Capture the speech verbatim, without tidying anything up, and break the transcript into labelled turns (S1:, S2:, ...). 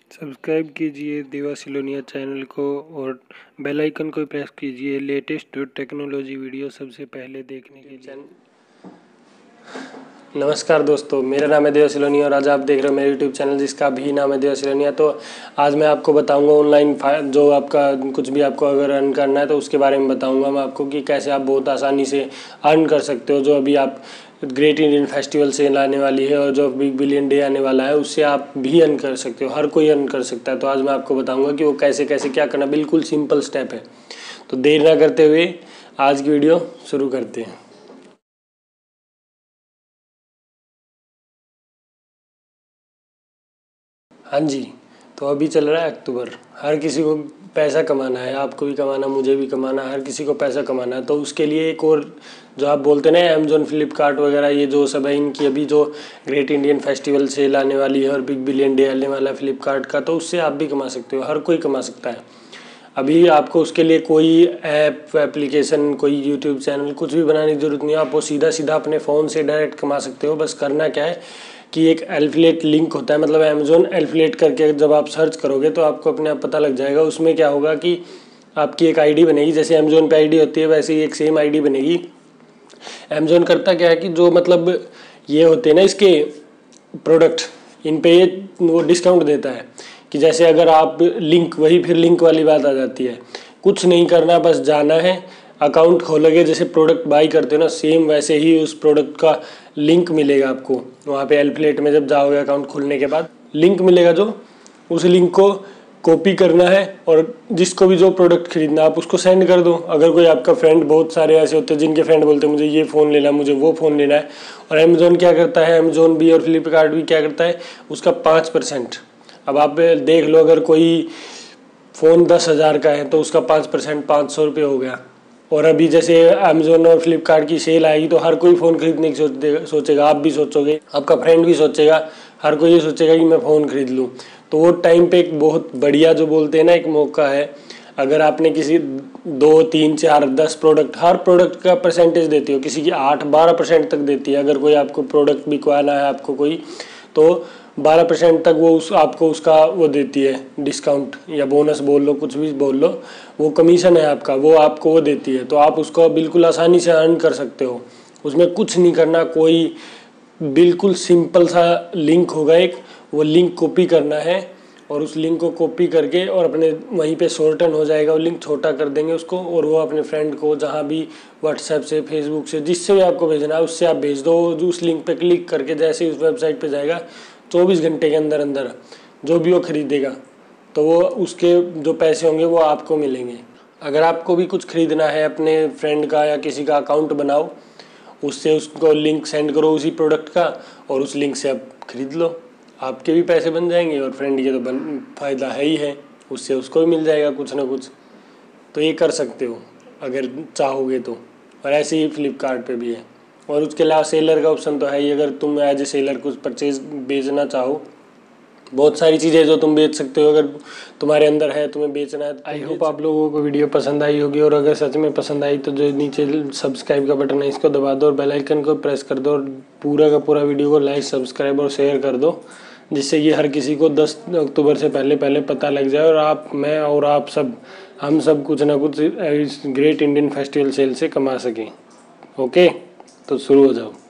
S1: Subscribe कीजिए देवा Silonia channel को और बेल आइकन को प्रेस कीजिए लेटेस्ट टेक्नोलॉजी वीडियो सबसे पहले देखने के लिए।
S2: नमस्कार दोस्तों, मेरा नाम है देवा सिलोनिया और आज आप देख रहे हो मेरे यूट्यूब चैनल जिसका भी नाम है देवा सिलोनिया। तो आज मैं आपको बताऊंगा ऑनलाइन जो आपका कुछ भी आपको अगर अर्न करना है तो उसके बारे में बताऊंगा मैं आपको कि कैसे आप बहुत आसानी से अर्न कर सकते हो। जो अभी आप ग्रेट इंडियन फेस्टिवल सेल आने वाली है और जो बिग बिलियन डे आने वाला है उससे आप भी अर्न कर सकते हो, हर कोई अर्न कर सकता है। तो आज मैं आपको बताऊँगा कि वो कैसे कैसे क्या करना, बिल्कुल सिंपल स्टेप है। तो देर ना करते हुए आज की वीडियो शुरू करते हैं। हाँ जी, तो अभी चल रहा है अक्टूबर। हर किसी को पैसा कमाना है, आपको भी कमाना, मुझे भी कमाना, हर किसी को पैसा कमाना है। तो उसके लिए एक और जो आप बोलते हैं ना अमेजोन, फ्लिपकार्ट वगैरह, ये जो सब है इनकी अभी जो ग्रेट इंडियन फेस्टिवल सेल आने वाली है और बिग बिलियन डे आने वाला है फ्लिपकार्ट का, तो उससे आप भी कमा सकते हो, हर कोई कमा सकता है। अभी आपको उसके लिए कोई ऐप, एप्लीकेशन, कोई यूट्यूब चैनल कुछ भी बनाने की ज़रूरत नहीं है। आप वो सीधा सीधा अपने फ़ोन से डायरेक्ट कमा सकते हो। बस करना क्या है कि एक एफिलिएट लिंक होता है, मतलब अमेजोन एफिलिएट करके जब आप सर्च करोगे तो आपको अपने आप पता लग जाएगा। उसमें क्या होगा कि आपकी एक आईडी बनेगी, जैसे अमेजोन पे आईडी होती है वैसे ही एक सेम आईडी बनेगी। अमेजोन करता क्या है कि जो मतलब ये होते हैं ना इसके प्रोडक्ट, इन पे ये वो डिस्काउंट देता है कि जैसे अगर आप लिंक, वही फिर लिंक वाली बात आ जाती है। कुछ नहीं करना, बस जाना है, अकाउंट खोलोगे, जैसे प्रोडक्ट बाई करते हो ना सेम वैसे ही उस प्रोडक्ट का लिंक मिलेगा आपको वहाँ पे एफिलिएट में। जब जाओगे अकाउंट खोलने के बाद लिंक मिलेगा, जो उस लिंक को कॉपी करना है और जिसको भी जो प्रोडक्ट खरीदना आप उसको सेंड कर दो। अगर कोई आपका फ्रेंड, बहुत सारे ऐसे होते हैं जिनके फ्रेंड बोलते हैं मुझे ये फ़ोन लेना है, मुझे वो फ़ोन लेना है, और अमेजोन क्या करता है, अमेजोन भी और फ्लिपकार्ट भी क्या करता है, उसका पाँच परसेंट। अब आप देख लो, अगर कोई फ़ोन दस हज़ार का है तो उसका पाँच परसेंट पाँच सौ रुपये हो गया। और अभी जैसे अमेजोन और फ्लिपकार्ट की सेल आएगी तो हर कोई फ़ोन खरीदने की सोच सोचेगा, आप भी सोचोगे, आपका फ्रेंड भी सोचेगा, हर कोई ये सोचेगा कि मैं फ़ोन खरीद लूँ। तो वो टाइम पे एक बहुत बढ़िया, जो बोलते हैं ना, एक मौका है। अगर आपने किसी दो तीन चार दस प्रोडक्ट, हर प्रोडक्ट का परसेंटेज देती हो, किसी की आठ बारह परसेंट तक देती है। अगर कोई आपको प्रोडक्ट बिकवाना है आपको कोई, तो बारह परसेंट तक वो उस आपको उसका वो देती है, डिस्काउंट या बोनस बोल लो, कुछ भी बोल लो, वो कमीशन है आपका, वो आपको वो देती है। तो आप उसको बिल्कुल आसानी से अर्न कर सकते हो। उसमें कुछ नहीं करना, कोई बिल्कुल सिंपल सा लिंक होगा एक, वो लिंक कॉपी करना है और उस लिंक को कॉपी करके और अपने वहीं पे शॉर्टन हो जाएगा, वो लिंक छोटा कर देंगे उसको, और वो अपने फ्रेंड को जहाँ भी व्हाट्सएप से, फेसबुक से, जिससे भी आपको भेजना है उससे आप भेज दो। जो उस लिंक पे क्लिक करके जैसे ही उस वेबसाइट पे जाएगा, चौबीस घंटे के अंदर अंदर जो भी वो खरीदेगा तो वो उसके जो पैसे होंगे वो आपको मिलेंगे। अगर आपको भी कुछ खरीदना है अपने फ्रेंड का या किसी का अकाउंट बनाओ, उससे उसको लिंक सेंड करो उसी प्रोडक्ट का और उस लिंक से आप खरीद लो, आपके भी पैसे बन जाएंगे और फ्रेंड के तो बन फ़ायदा है ही है, उससे उसको भी मिल जाएगा कुछ ना कुछ। तो ये कर सकते हो अगर चाहोगे तो। और ऐसे ही फ्लिपकार्ट पे भी है। और उसके अलावा सेलर का ऑप्शन तो है ही, अगर तुम एज ए सेलर कुछ परचेज बेचना चाहो, बहुत सारी चीज़ें जो तुम बेच सकते हो, अगर तुम्हारे अंदर है, तुम्हें बेचना है। आई होप आप लोगों को वीडियो पसंद आई होगी, और अगर सच में पसंद आई तो जो नीचे सब्सक्राइब का बटन है इसको दबा दो और बेल आइकन को प्रेस कर दो, और पूरा का पूरा वीडियो को लाइक, सब्सक्राइब और शेयर कर दो, जिससे कि हर किसी को दस अक्टूबर से पहले पहले पता लग जाए और आप, मैं और आप सब, हम सब कुछ ना कुछ इस ग्रेट इंडियन फेस्टिवल सेल से कमा सकें। ओके, तो शुरू हो जाओ।